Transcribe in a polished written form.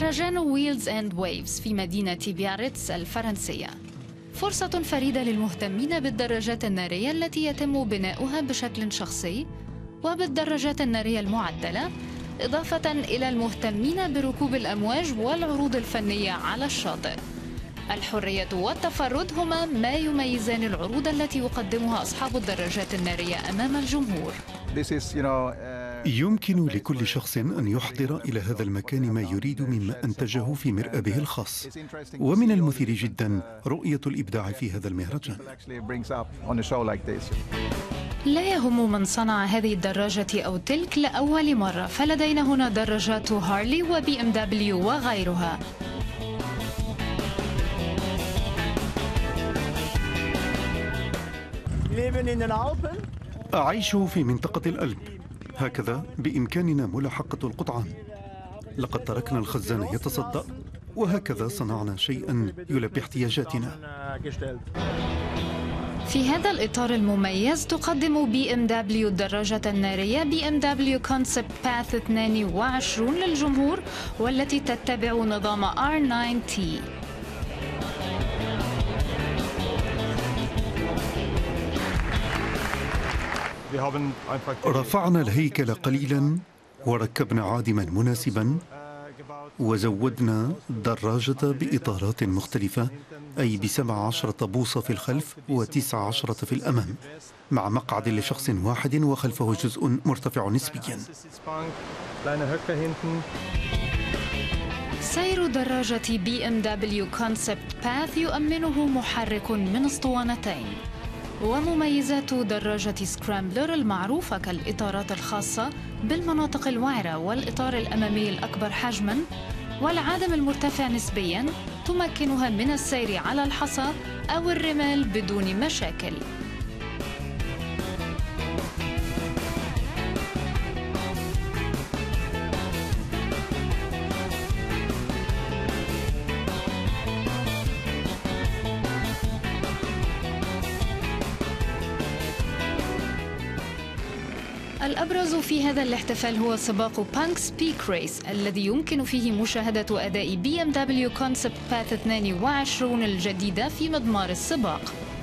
مهرجان ويلز أند ويفز في مدينة بياريتس الفرنسية فرصة فريدة للمهتمين بالدراجات النارية التي يتم بناؤها بشكل شخصي وبالدراجات النارية المعدلة، إضافة إلى المهتمين بركوب الأمواج والعروض الفنية على الشاطئ. الحرية والتفرد هما ما يميزان العروض التي يقدمها أصحاب الدراجات النارية أمام الجمهور. يمكن لكل شخص أن يحضر إلى هذا المكان ما يريد مما أنتجه في مرآبه الخاص، ومن المثير جدا رؤية الإبداع في هذا المهرجان. لا يهم من صنع هذه الدراجة أو تلك لأول مرة، فلدينا هنا دراجات هارلي وبي ام دبليو وغيرها. أعيش في منطقة الألب، هكذا بإمكاننا ملاحقة القطعان. لقد تركنا الخزان يتصدأ، وهكذا صنعنا شيئا يلبي احتياجاتنا. في هذا الإطار المميز تقدم بي ام دبليو الدراجة النارية بي ام دبليو كونسبت باث 22 للجمهور، والتي تتبع نظام R9T. رفعنا الهيكل قليلا وركبنا عادما مناسبا، وزودنا الدراجة بإطارات مختلفة، أي ب17 بوصة في الخلف و19 في الأمام، مع مقعد لشخص واحد وخلفه جزء مرتفع نسبيا. سير دراجة بي ام دبليو كونسبت باث يؤمنه محرك من اسطوانتين. ومميزات دراجة سكرامبلر المعروفة كالإطارات الخاصة بالمناطق الوعرة والإطار الأمامي الأكبر حجماً والعادم المرتفع نسبياً تمكنها من السير على الحصى أو الرمال بدون مشاكل. الأبرز في هذا الاحتفال هو سباق بانكس بيك ريس، الذي يمكن فيه مشاهدة أداء بي ام دبليو كونسبت باث 22 الجديدة في مضمار السباق.